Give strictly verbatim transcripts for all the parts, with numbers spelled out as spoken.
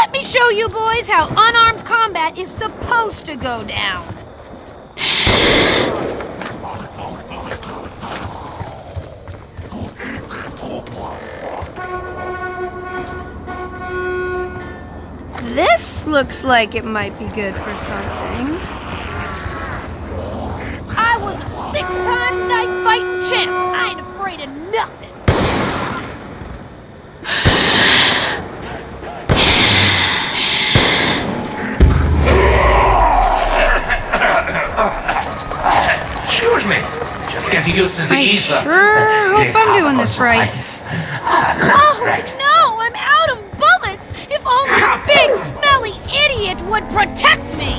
Let me show you boys how unarmed combat is supposed to go down. This looks like it might be good for something. I was a six-time knife fighting champ. I ain't afraid of nothing. Excuse me. Just getting used to the I ether. sure hope I'm doing this right. Oh, Right. no, I'm out of bullets! If only a big, smelly idiot would protect me!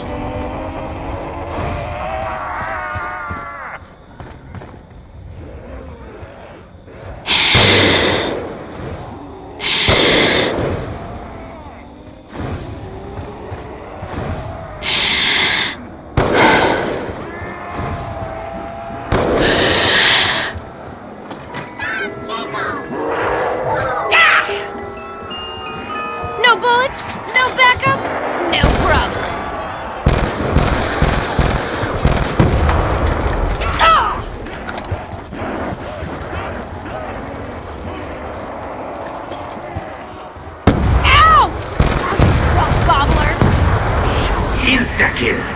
No bullets? No backup? No problem. Ah! Ow! Rock bobbler. Insta-kill.